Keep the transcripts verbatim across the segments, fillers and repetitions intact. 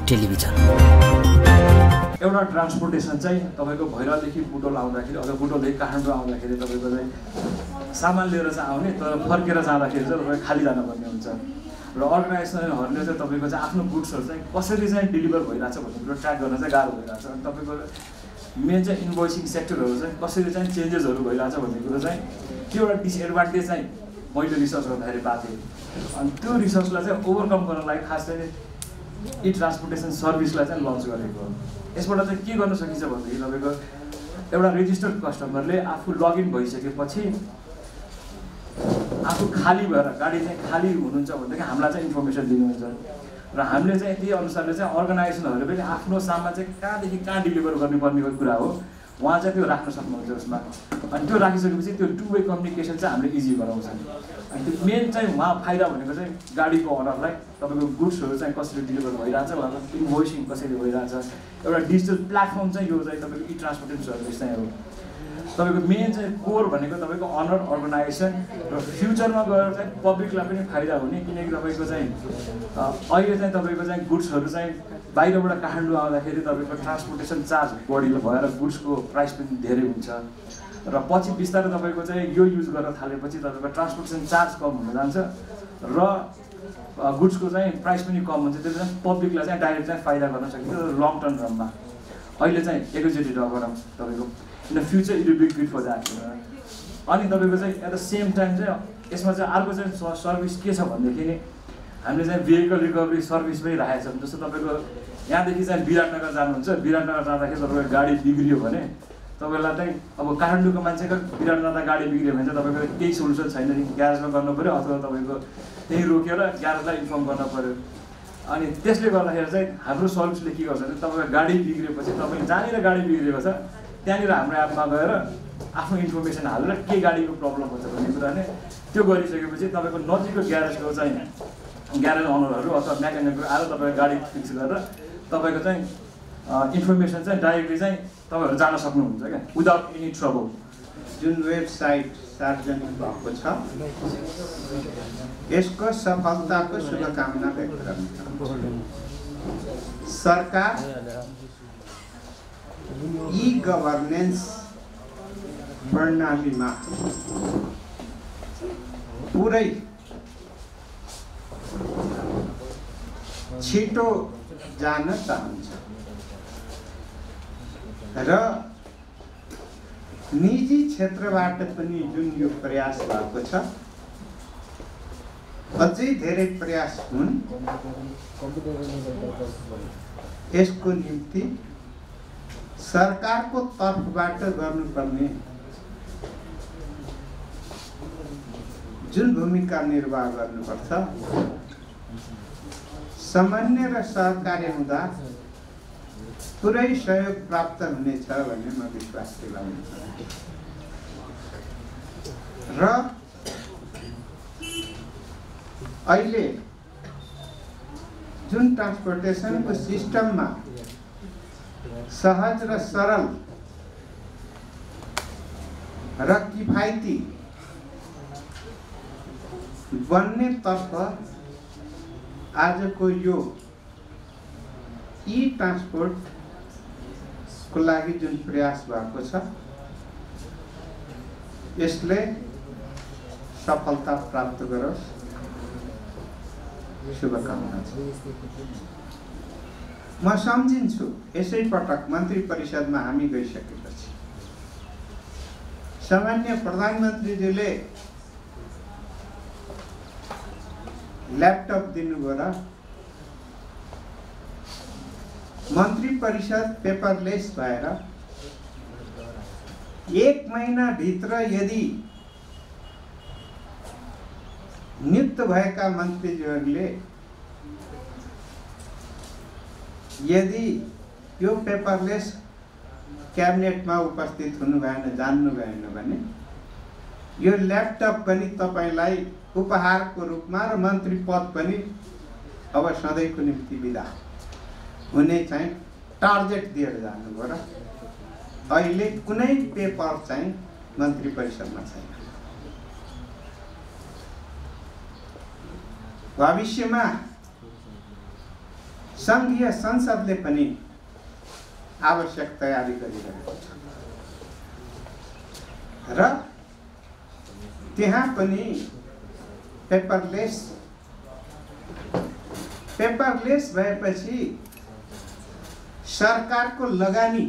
Television. एउटा transportation चाहिँ तपाईको भैरवदेखि बुटोल आउँदाखेरि अथवा बुटोलदेखि काठमाडौँ आउँदाखेरि तपाईको चाहिँ सामान लिएर चाहिँ आउने तर फर्केर जाँदाखेरि चाहिँ तपाईँ खाली जानुपर्ने हुन्छ र अर्गनाइजेसनहरूले चाहिँ तपाईँको चाहिँ आफ्नो गुड्सहरू चाहिँ कसरी चाहिँ डेलिभर भइरहेछ भन्ने कुरो ट्र्याक गर्न चाहिँ गाह्रो भइरहेछ अनि तपाईँको मेन चाहिँ इन्भोइसिङ सेक्टरहरू चाहिँ कसरी चाहिँ चेन्जेसहरू भइरहेछ भन्ने कुरो चाहिँ त्यो एउटा डिसएडभान्टेज चाहिँ मैले रिसर्च गर्दाखेरि पाएको थिएँ अनि त्यो रिसर्चलाई चाहिँ ओभरकम गर्नलाई खास चाहिँ ई ट्रान्सपोर्टेसन सर्भिसलाई चाहिँ लन्च गरेको हो। यसबाट चाहिँ के गर्न सकिन्छ भनेदेखि तपाईँको एउटा रेजिस्टर्ड कस्टमरले आफू लगइन भइसकेपछि आफू खाली भएर गाडी चाहिँ खाली हुनुहुन्छ भनेदेखि हामीलाई चाहिँ इन्फर्मेसन दिनुहुन्छ र हामीले चाहिँ त्यही अनुसारले चाहिँ अर्गनाइजेसनहरूले पनि आफ्नो सामान चाहिँ कहाँदेखि कहाँ डेलिभर गर्नुपर्ने कुरा हो उहाँ चाहिँ त्यो राख्न सक्नुहुन्छ उसमा अनि त्यो राखिसकेपछि त्यो टु वे कम्युनिकेसन चाहिँ हामीले इजी गराउँछ अनि त्यो मेन चाहिँ उहाँ फाइदा भनेको चाहिँ गाडीको ओनरलाई तपाईँको गुड्सहरू चाहिँ कसरी डेलिभर भइरहेछ उहाँको इन्भोइसिङ कसरी भइरहेछ एउटा डिजिटल प्लेटफर्म चाहिँ यो चाहिँ तपाईँको ई ट्रान्सपोर्टेसन सर्भिस चाहिँ हो। तपाईँको मेन चाहिँ कोर भनेको तपाईँको अनर अर्गनाइजेसन र फ्युचरमा गएर चाहिँ पब्लिकलाई पनि फाइदा हुने किनकि तपाईँको चाहिँ अहिले चाहिँ तपाईँको चाहिँ गुड्सहरू चाहिँ बाहिरबाट काठमाडौँ आउँदाखेरि तपाईँको ट्रान्सपोर्टेसन चार्ज बढी भएर गुड्सको प्राइस पनि धेरै हुन्छ र पछि बिस्तारै तपाईँको चाहिँ यो युज गर्न थालेपछि तपाईँको ट्रान्सपोर्टेसन चार्ज कम हुन जान्छ र गुड्सको चाहिँ प्राइस पनि कम हुन्छ त्यसले चाहिँ पब्लिकलाई चाहिँ डाइरेक्ट चाहिँ फाइदा गर्न सकिन्छ लङ टर्म रनमा अहिले चाहिँ एक्जिक्युटिभ गरौँ तपाईँको in the future it will be good for that अनि तपाईँको चाहिँ एट द सेम टाइम चाहिँ यसमा चाहिँ अर्को चाहिँ सर्भिस के छ भनेदेखि नि हामीले चाहिँ भेहिकल रिकभरी सर्भिस पनि राखेका छौँ जस्तो तपाईँको यहाँदेखि चाहिँ विराटनगर जानुहुन्छ विराटनगर जाँदाखेरि तपाईँको गाडी बिग्रियो भने तपाईँलाई चाहिँ अब काठमाडौँको मान्छेको विराटनगर गाडी बिग्रियो भने चाहिँ तपाईँको केही सोल्युसन छैन नि ग्यारेजमा गर्नु पऱ्यो अथवा तपाईँको त्यहीँ रोकेर ग्यारेजलाई इन्फर्म गर्नु पऱ्यो अनि त्यसले गर्दाखेरि चाहिँ हाम्रो सर्भिसले के गर्छ भने तपाईँको गाडी बिग्रिएपछि तपाईँ जहाँनिर गाडी बिग्रिएको छ त्यहाँनिर हाम्रो एपमा गएर आफ्नो इन्फर्मेसन हालेर के गाडीको प्रब्लम हुन्छ भन्ने कुरा नै त्यो गरिसकेपछि तपाईँको नजिकको ग्यारेजको चाहिँ ग्यारेज ओनरहरू अथवा मेकानिकहरू आएर तपाईँको गाडी फिक्स गरेर तपाईँको चाहिँ इन्फर्मेसन चाहिँ डाइरेक्टली चाहिँ तपाईँहरू जान सक्नुहुन्छ क्या विदाउट एनी ट्रबल। जुन वेबसाइट सार्वजनिक भएको छ यसको सफलताको शुभकामना व्यक्त गर्न सरकार ई गभर्नेन्स प्रणालीमा पुरै छिटो जान चाहन्छ र निजी क्षेत्रबाट पनि जुन यो प्रयास भएको छ अझै धेरै प्रयास हुन् यसको निम्ति सरकारको तर्फबाट गर्नुपर्ने जुन भूमिका निर्वाह गर्नुपर्छ सामान्य र सहकारी हुँदा पुरै सहयोग प्राप्त हुनेछ भन्ने म विश्वास दिलाउन चाहन्छु र अहिले जुन ट्रान्सपोर्टेसनको सिस्टममा सहज र सरल र किफायती बन्ने तर्फ आजको यो ई ट्रान्सपोर्ट को लागि जुन प्रयास भएको छ यसले सफलता प्राप्त गरोस् शुभकामना छ। म सम्झिन्छु यसै पटक मन्त्री परिषदमा हामी गइसकेपछि सामान्य प्रधानमन्त्रीज्यूले ल्यापटप दिनुभयो र मन्त्री परिषद पेपरलेस भएर एक महीना भित्र यदि नियुक्त भएका मन्त्रीज्यूहरूले यदि यो पेपरलेस क्याबिनेटमा उपस्थित हुनु भएन जान्नु भएन भने यो ल्यापटप पनि तपाईलाई उपहारको रूपमा र मन्त्री पद पनि अब सधैँको निम्ति बिदा हुने चाहिँ टार्गेट दिएर जानुभयो र अहिले कुनै पेपर चाहिँ मन्त्री परिषदमा छैन। भविष्यमा सङ्घीय संसदले पनि आवश्यक तयारी गरिरहेको छ र त्यहाँ पनि पेपरलेस पेपरलेस भएपछि सरकारको लगानी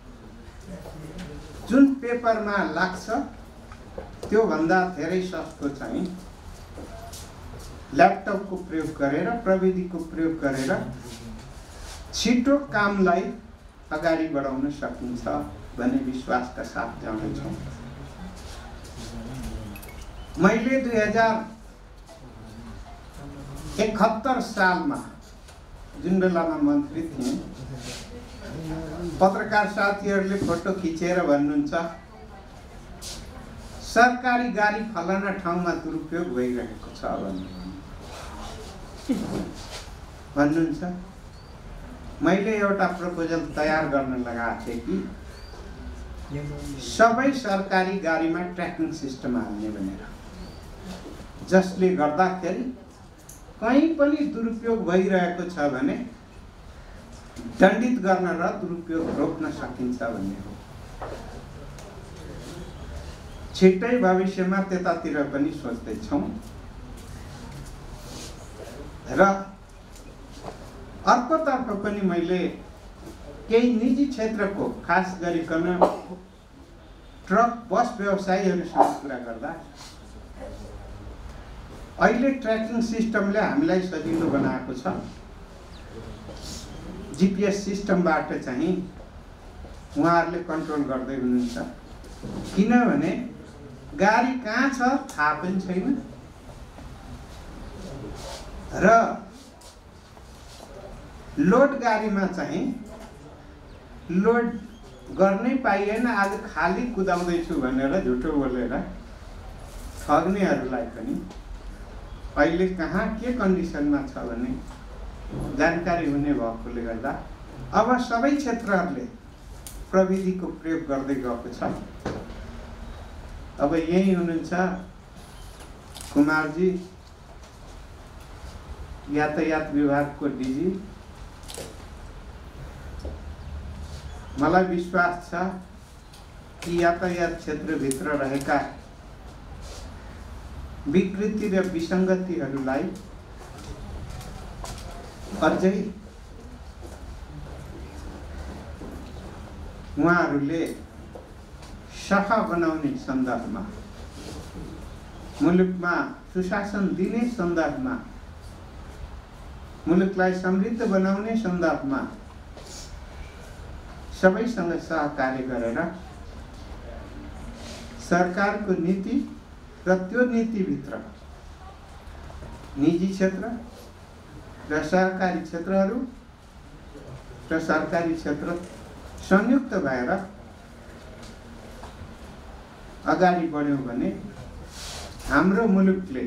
जुन पेपरमा लाग्छ त्यो भन्दा धेरै सस्तो चाहिँ ल्यापटपको प्रयोग गरेर प्रविधिको प्रयोग गरेर छिटो कामलाई अगाडि बढाउन सकिन्छ भन्ने विश्वासका साथ जानेछौँ। मैले दुई हजार एकहत्तर सालमा जुन बेलामा मन्त्री थिएँ, पत्रकार साथीहरूले फोटो खिचेर भन्नुहुन्छ सरकारी गाडी फलाना ठाउँमा दुरुपयोग भइरहेको छ भन्नुहुन्छ। मैले एउटा प्रपोजल तयार गर्न लगाएको थिएँ कि सबै सरकारी गाडीमा ट्र्याकिङ सिस्टम हाल्ने भनेर, जसले गर्दाखेरि कहीँ पनि दुरुपयोग भइरहेको छ भने दण्डित गर्न र दुरुपयोग रोक्न सकिन्छ भन्ने हो। छिट्टै भविष्यमा त्यतातिर पनि सोच्दैछौँ र अर्कोतर्फ पनि मैले केही निजी क्षेत्रको खास गरिकन ट्रक बस व्यवसायीहरूसँग कुरा गर्दा अहिले ट्र्याकिङ सिस्टमले हामीलाई सजिलो बनाएको छ। जिपिएस सिस्टमबाट चाहिँ उहाँहरूले कन्ट्रोल गर्दै हुनुहुन्छ, किनभने गाडी कहाँ छ थाहा पनि छैन र लोड गाडीमा चाहिँ लोड गर्नै पाइएन, आज खाली कुदाउँदैछु भनेर झुटो बोलेर ठग्नेहरूलाई पनि अहिले कहाँ के कन्डिसनमा छ भने जानकारी हुने भएकोले गर्दा अब सबै क्षेत्रहरूले प्रविधिको प्रयोग गर्दै गएको छ। अब यही हुनुहुन्छ कुमारजी, यातायात विभागको डिजी। मलाई विश्वास छ कि यातायात क्षेत्रभित्र रहेका विकृति र विसङ्गतिहरूलाई अझै उहाँहरूले सफा बनाउने सन्दर्भमा, मुलुकमा सुशासन दिने सन्दर्भमा, मुलुकलाई समृद्ध बनाउने सन्दर्भमा सबैसँग सहकार्य गरेर सरकारको नीति र त्यो नीतिभित्र निजी क्षेत्र र सहकारी क्षेत्रहरू र सरकारी क्षेत्र संयुक्त भएर अगाडि बढ्यौँ भने हाम्रो मुलुकले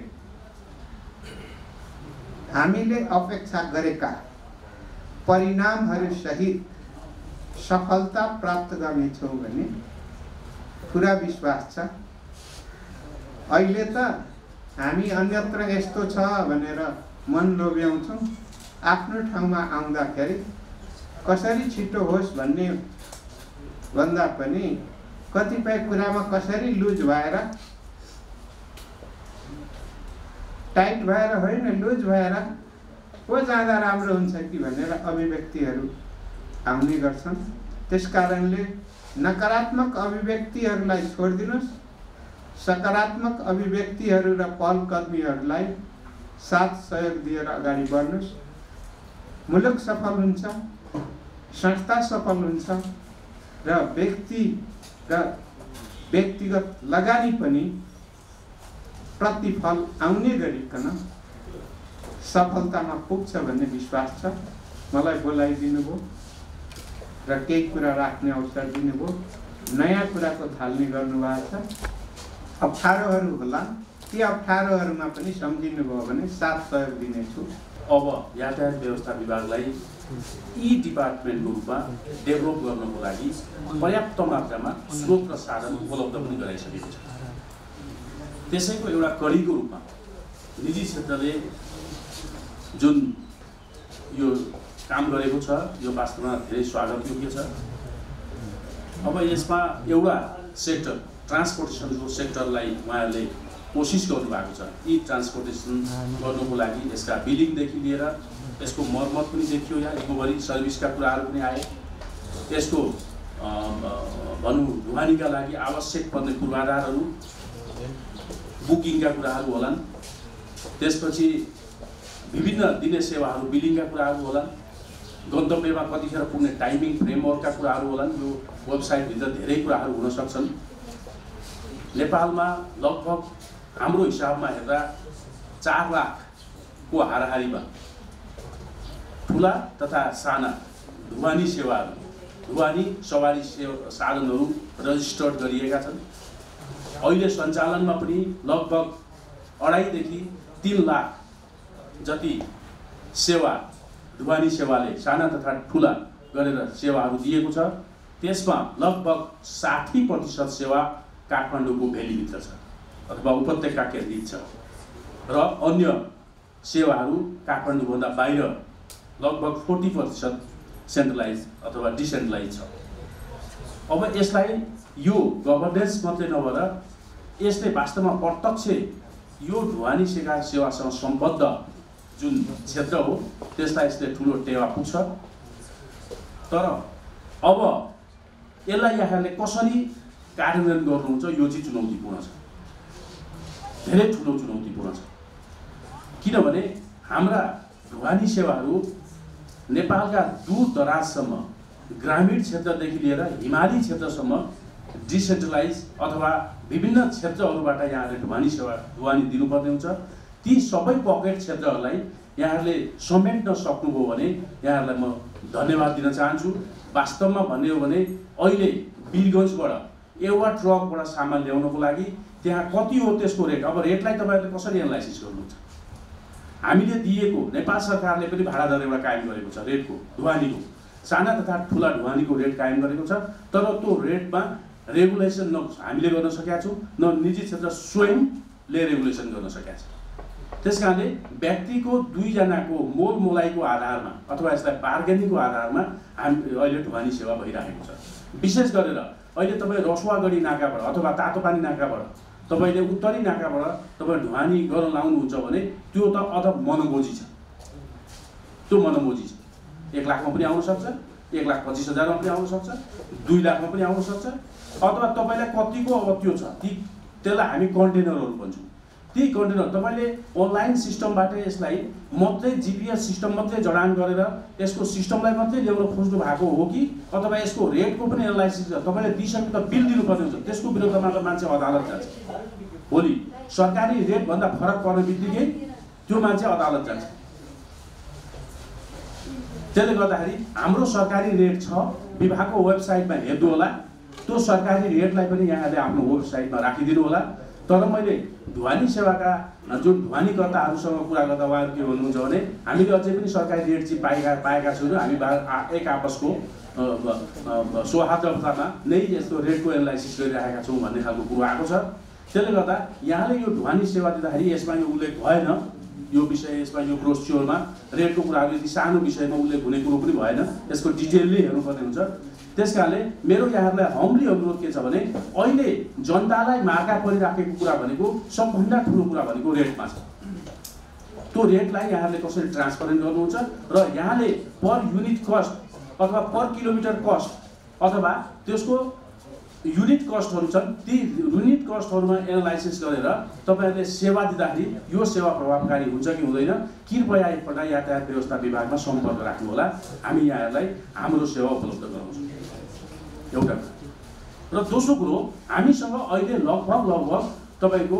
हामीले अपेक्षा गरेका परिणामहरू सहित सफलता प्राप्त गर्नेछौँ भन्ने पुरा विश्वास छ। अहिले त हामी अन्यत्र यस्तो छ भनेर मन लोभ्याउँछौँ, आफ्नो ठाउँमा आउँदाखेरि कसरी छिटो होस् भन्ने भन्दा पनि कतिपय कुरामा कसरी लुज भएर, टाइट भएर होइन लुज भएर पो जाँदा राम्रो हुन्छ कि भनेर अभिव्यक्तिहरू आउने गर्छन्। त्यसकारणले नकारात्मक अभिव्यक्तिहरूलाई छोडिदिनुहोस्, सकारात्मक अभिव्यक्तिहरू र पहलकदमीहरूलाई साथ सहयोग दिएर अगाडि बढ्नुहोस्। मुलुक सफल हुन्छ, संस्था सफल हुन्छ र व्यक्ति र व्यक्तिगत लगानी पनि प्रतिफल आउने गरिकन सफलतामा पुग्छ भन्ने विश्वास छ। मलाई बोलाइदिनु भयो र केही कुरा राख्ने अवसर दिनुभयो, नयाँ कुराको थाल्ने गर्नुभएको छ। अप्ठ्यारोहरू होला, ती अप्ठ्यारोहरूमा पनि सम्झिनु भयो भने साथ सहयोग दिनेछु। अब यातायात व्यवस्था विभागलाई ई डिपार्टमेन्टको रूपमा डेभलप गर्नको लागि पर्याप्त मात्रामा स्रोत र साधन उपलब्ध पनि गराइसकेको छ। त्यसैको एउटा कडीको रूपमा निजी क्षेत्रले जुन यो काम गरेको छ, यो वास्तवमा धेरै स्वागत योग्य छ। अब यसमा एउटा सेक्टर ट्रान्सपोर्टेसनको सेक्टरलाई उहाँहरूले कोसिस गर्नुभएको छ। यी ट्रान्सपोर्टेसन गर्नुको लागि यसका बिलिङदेखि लिएर यसको मर्मत पनि देखियो, यहाँ रिकभरी सर्भिसका कुराहरू पनि आए। यसको भनौँ ढुवानीका लागि आवश्यक पर्ने पूर्वाधारहरू, बुकिङका कुराहरू होलान्। त्यसपछि विभिन्न दिने सेवाहरू बिलिङका कुराहरू होलान्। गन्तव्यमा कतिखेर पुग्ने टाइमिङ फ्रेमवर्कका कुराहरू होलान्। यो वेबसाइटभित्र धेरै कुराहरू हुन सक्छन्। नेपालमा लगभग हाम्रो हिसाबमा हेर्दा चार लाखको हाराहारीमा ठुला तथा साना ढुवानी सेवाहरू, ढुवानी सवारी सेवा साधनहरू रजिस्टर्ड गरिएका छन्। अहिले सञ्चालनमा पनि लगभग अढाईदेखि तीन लाख जति सेवा ढुवानी सेवाले साना तथा ठुला गरेर सेवाहरू दिएको छ। त्यसमा लगभग साठी प्रतिशत सेवा काठमाडौँको भेलीभित्र छ अथवा उपत्यका केन्द्रित छ र अन्य सेवाहरू काठमाडौँभन्दा बाहिर लगभग फोर्टी प्रतिशत सेन्ट्रलाइज अथवा डिसेन्ट्रलाइज छ। अब यसलाई यो गभर्नेन्स मात्रै नभएर यसले वास्तवमा प्रत्यक्ष यो ढुवानी सेवा सेवासँग सम्बद्ध जुन क्षेत्र हो त्यसलाई यसले ठुलो टेवा पुग्छ। तर अब यसलाई यहाँले कसरी कार्यान्वयन गर्नुहुन्छ यो चाहिँ चुनौतीपूर्ण छ, धेरै ठुलो चुनौतीपूर्ण छ। किनभने हाम्रा ढुवानी सेवाहरू नेपालका दूर दराजसम्म, ग्रामीण क्षेत्रदेखि लिएर हिमाली क्षेत्रसम्म डिसेन्ट्रलाइज अथवा विभिन्न क्षेत्रहरूबाट यहाँहरूले ढुवानी सेवा ढुवानी दिनुपर्ने हुन्छ। ती सबै पकेट क्षेत्रहरूलाई यहाँहरूले समेट्न सक्नुभयो भने यहाँहरूलाई म धन्यवाद दिन चाहन्छु। वास्तवमा भन्ने हो भने अहिले वीरगञ्जबाट एउटा ट्रकबाट सामान ल्याउनको लागि त्यहाँ कति हो त्यसको रेट, अब रेटलाई तपाईँहरूले कसरी एनालाइसिस गर्नुहुन्छ? हामीले दिएको नेपाल सरकारले पनि भाडा दर एउटा कायम गरेको छ, रेटको ढुवानीको साना तथा ठुला ढुवानीको रेट कायम गरेको छ। तर त्यो रेटमा रेगुलेसन न हामीले गर्न सकेका छौँ, न निजी क्षेत्र स्वयंले रेगुलेसन गर्न सकेका छ। त्यस कारणले व्यक्तिको दुईजनाको मोल मोलाइको आधारमा अथवा यसलाई बार्गेनिङको आधारमा हामी अहिले ढुवानी सेवा भइरहेको छ। विशेष गरेर अहिले तपाईँ रसुवागढी नाकाबाट अथवा तातोपानी नाकाबाट तपाईँले उत्तरी नाकाबाट तपाईँ ढुवानी गर्न लाउनुहुन्छ भने त्यो त अझ मनोमोजी छ, त्यो मनोमोजी छ। एक लाखमा पनि आउन सक्छ, एक लाख पच्चिस हजारमा पनि आउन सक्छ, दुई लाखमा पनि आउन सक्छ, अथवा तपाईँलाई कतिको अब त्यो छ ती त्यसलाई हामी कन्टेनरहरू भन्छौँ। ती कन्टेनर तपाईँले अनलाइन सिस्टमबाट यसलाई मात्रै जिपिएस सिस्टम मात्रै जडान गरेर यसको सिस्टमलाई मात्रै ल्याउन खोज्नु भएको हो कि अथवा यसको रेटको पनि एनालाइसिस तपाईँले दिइसके त बिल दिनुपर्ने हुन्छ, त्यसको विरुद्धमा त मान्छे अदालत जान्छ। भोलि सरकारी रेटभन्दा फरक पर्ने बित्तिकै त्यो मान्छे अदालत जान्छ। त्यसले गर्दाखेरि हाम्रो सरकारी रेट छ, विभागको वेबसाइटमा हेर्नु होला, त्यो सरकारी रेटलाई पनि यहाँले आफ्नो वेबसाइटमा राखिदिनु होला। तर मैले ढुवानी सेवाका जुन ढुवानीकर्ताहरूसँग कुरा गर्दा उहाँहरू के भन्नुहुन्छ भने हामीले अझै पनि सरकारी रेट चाहिँ पाएका पाएका छैनौँ, हामी एक आपसको सौहार्दतामा नै यस्तो रेटको एनालाइसिस गरिरहेका छौँ भन्ने खालको कुरो आएको छ। त्यसले गर्दा यहाँले यो ढुवानी सेवा दिँदाखेरि यसमा यो उल्लेख भएन, यो विषय यसमा यो ब्रोस्योरमा रेटको कुराहरू यदि सानो विषयमा उल्लेख हुने कुरो पनि भएन, यसको डिटेलले हेर्नुपर्ने हुन्छ। त्यस कारणले मेरो यहाँहरूलाई हम्बली अनुरोध के छ भने अहिले जनतालाई मार्का परिराखेको कुरा भनेको सबभन्दा ठुलो कुरा भनेको रेटमा छ। त्यो रेटलाई यहाँहरूले कसरी ट्रान्सपरेन्ट गर्नुहुन्छ र यहाँले पर युनिट कस्ट अथवा पर किलोमिटर कस्ट अथवा त्यसको युनिट कस्टहरू छन्, ती युनिट कस्टहरूमा एनालाइसिस गरेर तपाईँहरूले सेवा दिँदाखेरि यो सेवा प्रभावकारी हुन्छ कि हुँदैन, कृपया एकपल्ट यातायात व्यवस्था विभागमा सम्पर्क राख्नु होला। हामी यहाँहरूलाई हाम्रो सेवा उपलब्ध गराउँछौँ, एउटा कुरा। र दोस्रो कुरो, हामीसँग अहिले लगभग लगभग तपाईँको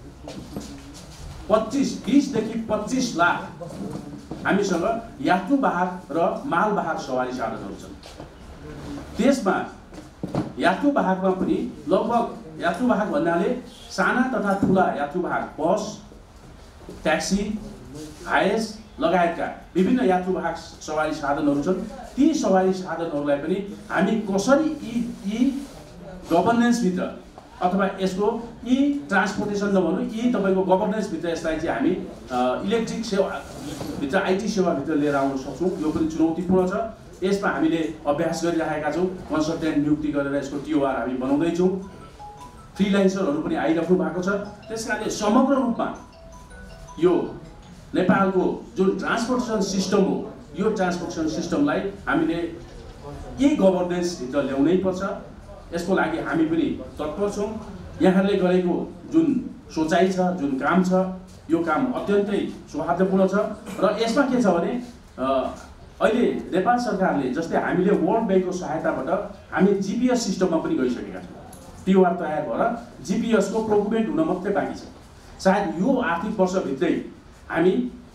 पच्चिस बिसदेखि पच्चिस लाख हामीसँग यात्रुवाहक र मालवाहक सवारी साधनहरू छन्। त्यसमा यात्रुवाहकमा पनि लगभग यात्रुवाहक भन्नाले साना तथा ठुला यात्रुवाहक बस, ट्याक्सी, हायस लगायतका विभिन्न यात्रुवाहक सवारी साधनहरू छन्। ती सवारी साधनहरूलाई पनि हामी कसरी यी यी गभर्नेन्सभित्र अथवा यसको यी ट्रान्सपोर्टेसन नभनौँ यी तपाईँको गभर्नेन्सभित्र यसलाई चाहिँ हामी इलेक्ट्रिक सेवाभित्र आइटी सेवाभित्र लिएर आउन सक्छौँ। यो पनि चुनौतीपूर्ण छ। यसमा हामीले अभ्यास गरिरहेका छौँ। कन्सल्टेन्ट नियुक्ति गरेर यसको टिओआर हामी बनाउँदैछौँ। फ्रिलान्सरहरू पनि आइराख्नु भएको छ। त्यस कारणले समग्र रूपमा यो नेपालको जुन ट्रान्सपोर्टेसन सिस्टम हो यो ट्रान्सपोर्टेसन सिस्टमलाई हामीले यही गभर्नेन्सभित्र ल्याउनै पर्छ। यसको लागि हामी पनि तत्पर छौँ। यहाँहरूले गरेको जुन सोचाइ छ जुन काम छ यो काम अत्यन्तै सौहार्दपूर्ण छ र यसमा के छ भने अहिले नेपाल सरकारले जस्तै हामीले वर्ल्ड ब्याङ्कको सहायताबाट हामी जिपिएस सिस्टममा पनि गइसकेका छौँ। टिओआर तयार भएर जिपिएसको प्रोक्युरमेन्ट हुन मात्रै बाँकी छ। सायद यो आर्थिक वर्षभित्रै हामी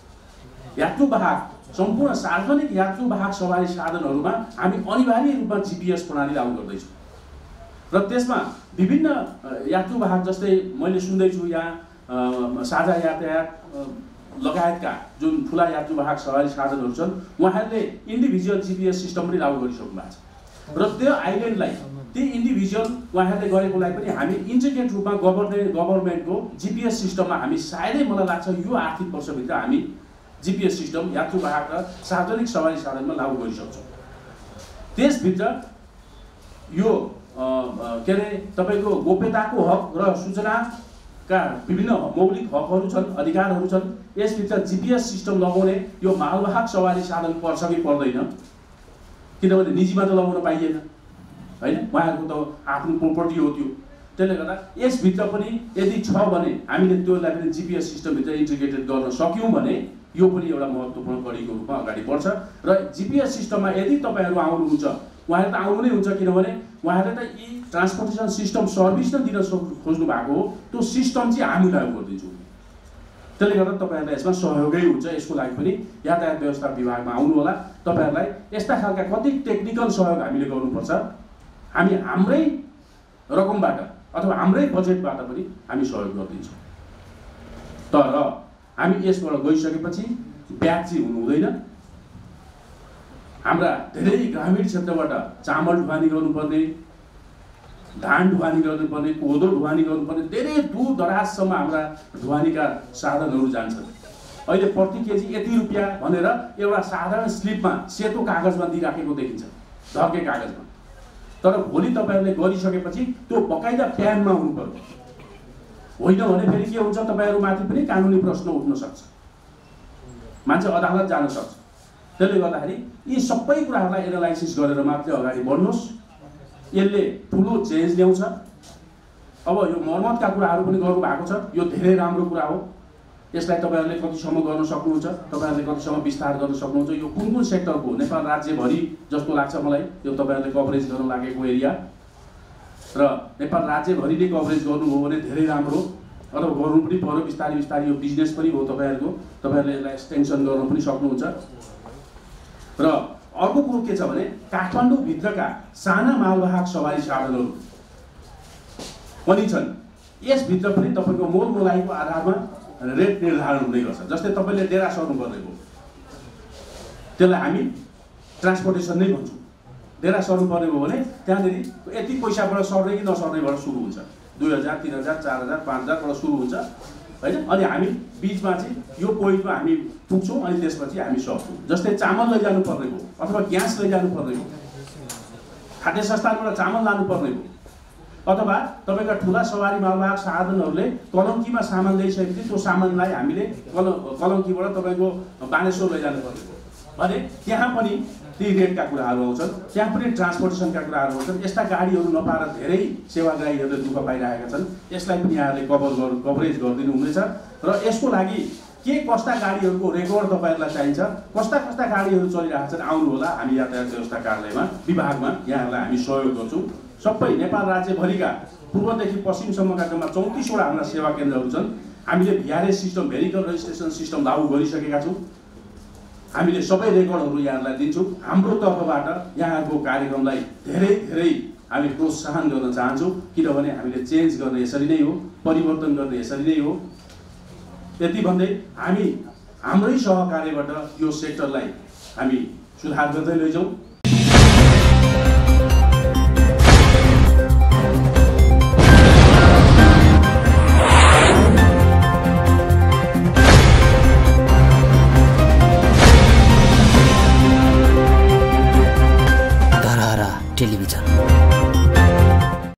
यात्रुवाहक सम्पूर्ण सार्वजनिक यात्रुवाहक सवारी साधनहरूमा हामी अनिवार्य रूपमा जिपिएस प्रणाली लागू गर्दैछौँ र त्यसमा विभिन्न यात्रुवाहक जस्तै मैले सुन्दैछु यहाँ साझा यातायात लगायतका जुन ठुला यात्रुवाहक सवारी साधनहरू छन् उहाँहरूले इन्डिभिजुअल जिपिएस सिस्टम पनि लागू गरिसक्नु भएको छ र त्यो आइल्यान्डलाई ती इन्डिभिजुअल उहाँहरूले गरेकोलाई पनि हामी इन्टिग्रेट रूपमा गभर्मेन्ट गभर्मेन्टको जिपिएस सिस्टममा हामी सायदै मलाई लाग्छ यो आर्थिक वर्षभित्र हामी जिपिएस सिस्टम यात्रुवाहक र सार्वजनिक सवारी साधनमा लागू गरिसक्छौँ। त्यसभित्र यो के अरे तपाईँको गोप्यताको हक र सूचनाका विभिन्न मौलिक हकहरू छन् अधिकारहरू छन्। यसभित्र जिपिएस सिस्टम लगाउने यो मालवाहक सवारी साधन पर्छ कि पर्दैन किनभने निजीमा त लगाउन पाइएन होइन उहाँहरूको त आफ्नो प्रोपर्टी हो त्यो। त्यसले गर्दा यसभित्र पनि यदि छ भने हामीले त्यसलाई पनि जिपिएस सिस्टमभित्र इन्टिग्रेटेड गर्न सक्यौँ भने यो पनि एउटा महत्त्वपूर्ण कडीको रूपमा अगाडि बढ्छ र जिपिएस सिस्टममा यदि तपाईँहरू आउनुहुन्छ उहाँहरू त आउनु नै हुन्छ किनभने उहाँहरूले त यी ट्रान्सपोर्टेसन सिस्टम सर्भिस नै दिन खोज्नु भएको हो। त्यो सिस्टम चाहिँ हामी लागू गरिदिन्छौँ। त्यसले गर्दा तपाईँहरूलाई यसमा सहयोगै हुन्छ। यसको लागि पनि यातायात व्यवस्था विभागमा आउनु होला। तपाईँहरूलाई यस्ता खालका कति टेक्निकल सहयोग हामीले गर्नुपर्छ हामी हाम्रै रकमबाट अथवा हाम्रै बजेटबाट पनि हामी सहयोग गरिदिन्छौँ। तर हामी यसबाट गइसकेपछि ब्याज चाहिँ हुनु हुँदैन। हाम्रा धेरै ग्रामीण क्षेत्रबाट चामल ढुवानी गर्नुपर्ने धान ढुवानी गर्नुपर्ने कोदो ढुवानी गर्नुपर्ने धेरै दूर दराजसम्म हाम्रा ढुवानीका साधनहरू जान्छन्। अहिले प्रति केजी यति रुपियाँ भनेर एउटा साधारण स्लिपमा सेतो कागजमा दिइराखेको देखिन्छ धर्के कागजमा। तर भोलि तपाईँहरूले गरिसकेपछि त्यो बकाइदा प्यानमा हुनु पर्यो। होइन भने फेरि के हुन्छ तपाईँहरूमाथि पनि कानुनी प्रश्न उठ्न सक्छ। मान्छे अदालत जान सक्छ। त्यसले गर्दाखेरि यी सबै कुराहरूलाई एनालाइसिस गरेर मात्रै अगाडि बढ्नुहोस्। यसले ठुलो चेन्ज ल्याउँछ। अब यो मर्मतका कुराहरू पनि गर्नुभएको छ। यो धेरै राम्रो कुरा हो। यसलाई तपाईँहरूले कतिसम्म गर्न सक्नुहुन्छ तपाईँहरूले कतिसम्म विस्तार गर्न सक्नुहुन्छ यो कुन कुन सेक्टरको नेपाल राज्यभरि जस्तो लाग्छ मलाई यो तपाईँहरूले कभरेज गर्न लागेको एरिया र नेपाल राज्यभरि नै कभरेज गर्नुभयो भने धेरै राम्रो अथवा गर्नु पनि पर्यो। बिस्तारै बिस्तारै यो बिजनेस पनि हो तपाईँहरूको। तपाईँहरूले यसलाई एक्सटेन्सन गर्न पनि सक्नुहुन्छ। र अर्को कुरो के छ भने काठमाडौँभित्रका साना मालवाहक सवारी साधनहरू पनि छन्। यसभित्र पनि तपाईँको मोलमोलाइको आधारमा रेट निर्धारण हुने गर्छ। जस्तै तपाईँले डेरा सर्नु पर्ने भयो त्यसलाई हामी ट्रान्सपोर्टेसन नै भन्छौँ। डेरा सर्नु पर्ने भयो भने त्यहाँनिर यति पैसाबाट सर्ने कि नसर्नेबाट सुरु हुन्छ। दुई हजार तिन हजार चार हजार पाँच हजारबाट सुरु हुन्छ होइन। अनि हामी बिचमा चाहिँ यो पोइन्टमा हामी पुग्छौँ अनि त्यसपछि हामी सक्छौँ। जस्तै चामल लैजानु पर्ने भयो अथवा ग्यास लैजानु पर्ने भयो खाद्य संस्थानबाट चामल लानु पर्ने भयो अथवा तपाईँका ठुला सवारी मालवाहक साधनहरूले कलङ्कीमा सामान ल्याइसकेपछि त्यो सामानलाई हामीले कल कलङ्कीबाट तपाईँको बानेश्वर लैजानु पर्ने भयो भने त्यहाँ पनि ती रेटका कुराहरू आउँछन्। त्यहाँ पनि ट्रान्सपोर्टेसनका कुराहरू आउँछन्। यस्ता गाडीहरू नपाएर धेरै सेवाग्राहीहरूले दुःख पाइरहेका छन्। यसलाई पनि यहाँले कभर गर्नु कभरेज गरिदिनु हुनेछ र यसको लागि के कस्ता गाडीहरूको रेकर्ड तपाईँहरूलाई चाहिन्छ कस्ता कस्ता गाडीहरू चलिरहेका छन् आउनु होला। हामी यातायात व्यवस्था कार्यालयमा विभागमा यहाँहरूलाई हामी सहयोग गर्छौँ। सबै नेपाल राज्यभरिका पूर्वदेखि पश्चिमसम्मका जम्मा चौतिसवटा हाम्रा सेवा केन्द्रहरू छन्। हामीले VRS system vehicle registration system लागू गरिसकेका छौँ। हामीले सबै रेकर्डहरू यहाँहरूलाई दिन्छौँ। हाम्रो तर्फबाट यहाँहरूको कार्यक्रमलाई धेरै धेरै हामी प्रोत्साहन गर्न चाहन्छौँ किनभने हामीले चेन्ज गर्ने यसरी नै हो परिवर्तन गर्ने यसरी नै हो। यति भन्दै हामी हाम्रै सहकार्यबाट यो सेक्टरलाई हामी सुधार गर्दै लैजाउँ। टेलिभिजन।